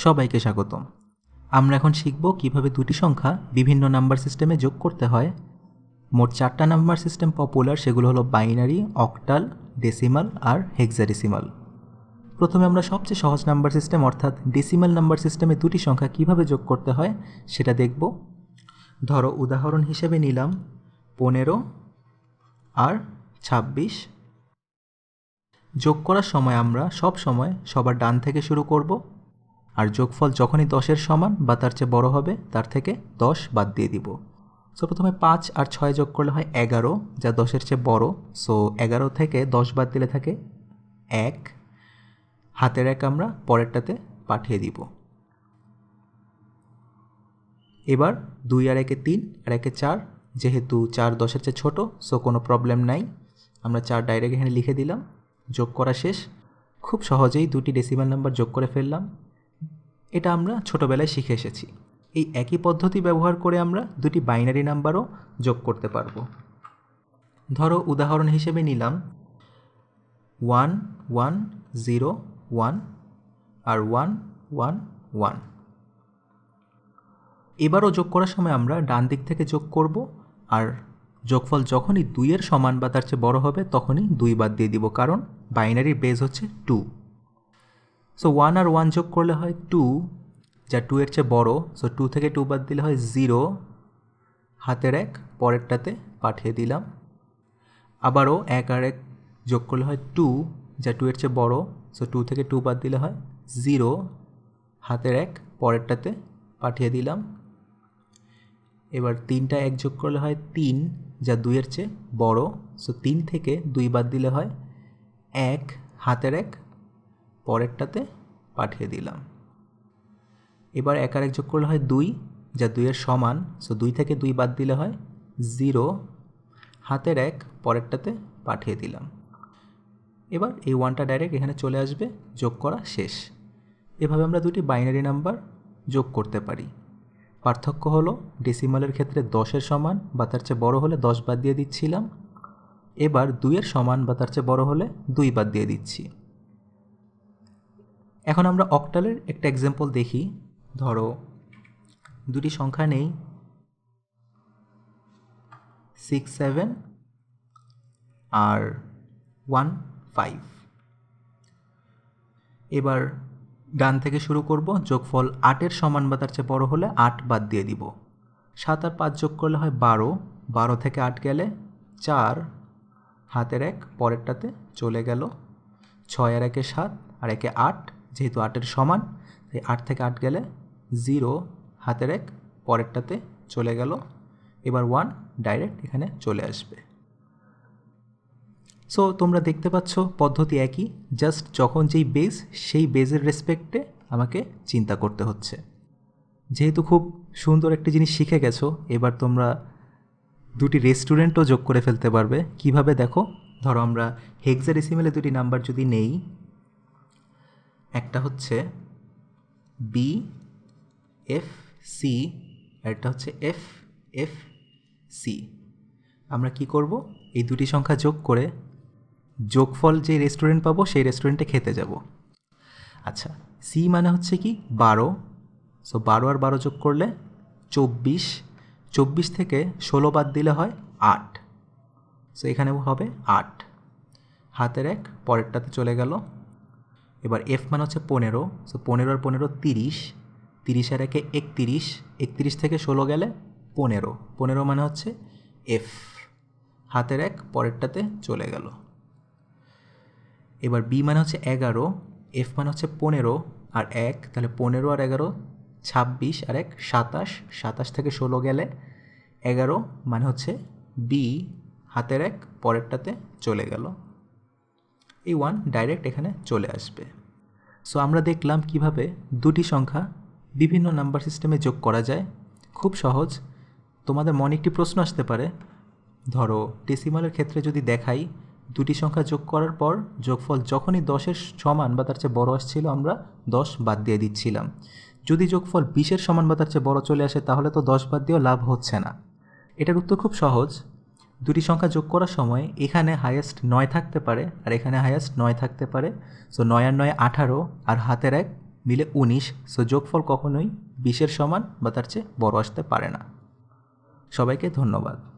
সবাইকে স্বাগতম। আমরা এখন শিখব কিভাবে দুটি সংখ্যা বিভিন্ন নাম্বার সিস্টেমে যোগ করতে হয়। মোট 4টা নাম্বার সিস্টেম পপুলার, সেগুলো হলো বাইনারি, অক্টাল, ডেসিমাল আর হেক্সাডেসিমাল। প্রথমে আমরা সবচেয়ে সহজ নাম্বার সিস্টেম অর্থাৎ ডেসিমাল নাম্বার সিস্টেমে দুটি সংখ্যা কিভাবে যোগ করতে হয় সেটা দেখব। ধরো উদাহরণ হিসেবে নিলাম 15 আর 26। যোগ করার সময় আমরা সব সময় সবার ডান থেকে শুরু করব, আর যোগফল যখনই 10-এর সমান বা তার চেয়ে বড় হবে তার থেকে 10 বাদ দিয়ে দিব। সো প্রথমে 5 আর 6 যোগ করলে হয় 11, যা 10-এর চেয়ে বড়। সো 11 থেকে 10 বাদ দিলে থাকে 1, হাতের 1 আমরা পরেরটাতে পাঠিয়ে দিব। এবার 2 আর 1-এ 3 আর 1-এ 4, যেহেতু 4 10-এর চেয়ে ছোট, সো কোনো প্রবলেম নাই, আমরা 4 ডাইরেক্ট এখানে লিখে দিলাম। যোগ করা শেষ। খুব সহজেই দুটি ডেসিমাল নাম্বার যোগ করে ফেললাম। এটা আমরা ছোটবেলায় শিখে এসেছি। এই একই পদ্ধতি ব্যবহার করে আমরা দুটি বাইনারি নাম্বারও যোগ করতে পারবো। ধরো উদাহরণ হিসেবে নিলাম 1 1 0 1 আর 1 1 1। এবারও যোগ করার সময় আমরা ডান দিক থেকে যোগ করব, আর যোগফল যখনই 2-এর সমান বা তার চেয়ে বড় হবে তখনই 2 বাদ দিয়ে দিব, কারণ বাইনারির বেস হচ্ছে 2। সো 1 আর 1 যোগ করলে হয় 2, যা 2-এর চেয়ে বড়। সো 2 থেকে 2 বাদ দিলে হয় 0, হাতের 1 পরেরটাতে পাঠিয়ে দিলাম। আবারও 1 আর 1 যোগ করলে হয় 2, যা 2-এর চেয়ে বড়। সো 2 থেকে 2 বাদ দিলে হয় 0, হাতের 1 পরেরটাতে পাঠিয়ে দিলাম। এবার 3টা 1 যোগ করলে হয় 3, যা 2-এর চেয়ে বড়। সো 3 থেকে 2 বাদ দিলে হয় 1, হাতের 1 পরেরটাতে পাঠিয়ে দিলাম। এবার 1 আর 1 যোগ করলে হয় 2, যা 2-এর সমান। সো 2 থেকে 2 বাদ দিলে হয় 0, হাতের 1 পরেরটাতে পাঠিয়ে দিলাম। এবার এই 1টা ডাইরেক্ট এখানে চলে আসবে। যোগ করা শেষ। এভাবে আমরা দুটি বাইনারি নাম্বার যোগ করতে পারি। পার্থক্য হলো ডেসিমালের ক্ষেত্রে 10-এর সমান বা তার চেয়ে বড় হলে 10 বাদ দিয়ে দিচ্ছিলাম, এবার 2-এর সমান বা তার চেয়ে বড় হলে 2 বাদ দিয়ে দিচ্ছি। এখন আমরা অক্টালের একটা এক্সাম্পল দেখি। ধরো দুটি সংখ্যা নেই 6 7 আর 1 5। এবার ডান থেকে শুরু করব। যোগফল 8-এর সমান বা তার চেয়ে বড় হলে 8 বাদ দিয়ে দিব। 7 আর 5 যোগ করলে হয় 12, 12 থেকে 8 গেলে 4, হাতের 1 পরেরটাতে চলে গেল। 6 আর 1-এ 7 আর 1-এ 8, যেহেতু 8-এর সমান তাই 8 থেকে 8 গেলে 0, হাতের 1 পরেরটাতে চলে গেল। এবার 1 ডাইরেক্ট এখানে চলে আসবে। সো তোমরা দেখতে পাচ্ছ পদ্ধতি একই, জাস্ট যখন যেই বেজ সেই বেজের রেসপেক্টে আমাকে চিন্তা করতে হচ্ছে। যেহেতু খুব সুন্দর একটা জিনিস শিখে গেছো, এবার তোমরা দুটি রেস্টুরেন্টও যোগ করে ফেলতে পারবে। কিভাবে দেখো, ধরো আমরা হেক্সাডেসিমালে দুটি নাম্বার যদি নেই, একটা হচ্ছে BFC আর একটা হচ্ছে FFC। আমরা কি করব, এই দুটি সংখ্যা যোগ করে যোগফল যে রেস্টুরেন্ট পাবো সেই রেস্টুরেন্টে খেতে যাব। আচ্ছা, সি মানে হচ্ছে কি 12। সো 12 আর 12 যোগ করলে 24, 24 থেকে 16 বাদ দিলে হয় 8। সো এখানে হবে 8, হাতের 1 পরেরটাতে চলে গেল। এবার এফ মানে হচ্ছে 15। সো 15 আর 15 30, 30 আর 1-এ 31, 31 থেকে 16 গেলে 15, 15 মানে হচ্ছে এফ, হাতের 1 পরেরটাতে চলে গেল। এবার বি মানে হচ্ছে 11, এফ মানে হচ্ছে 15 আর 1, তাহলে 15 আর 11 26 আর 1 27, 27 থেকে 16 গেলে 11 মানে হচ্ছে বি, হাতের 1 পরেরটাতে চলে গেল। এই 1 ডাইরেক্ট এখানে চলে আসবে। সো আমরা দেখলাম কিভাবে দুটি সংখ্যা বিভিন্ন নাম্বার সিস্টেমে যোগ করা যায়। খুব সহজ। তোমাদের মনে একটি প্রশ্ন আসতে পারে, ধরো ডেসিমালের ক্ষেত্রে যদি দেখাই দুটি সংখ্যা যোগ করার পর যোগফল যখনই 10-এর সমান বা তার চেয়ে বড় আসছিল আমরা 10 বাদ দিয়ে দিচ্ছিলাম। যদি যোগফল 20-এর সমান বা তার চেয়ে বড় চলে আসে তাহলে তো 10 বাদ দিয়েও লাভ হচ্ছে না। এটার উত্তর খুব সহজ। দুটি সংখ্যা যোগ করার সময় এখানে হাইয়েস্ট 9 থাকতে পারে আর এখানে হাইয়েস্ট 9 থাকতে পারে। সো 9 আর 9 18, আর হাতের 1 মিলে 19। সো যোগফল কখনোই 20-এর সমান বা তার চেয়ে বড় আসতে পারে না। সবাইকে ধন্যবাদ।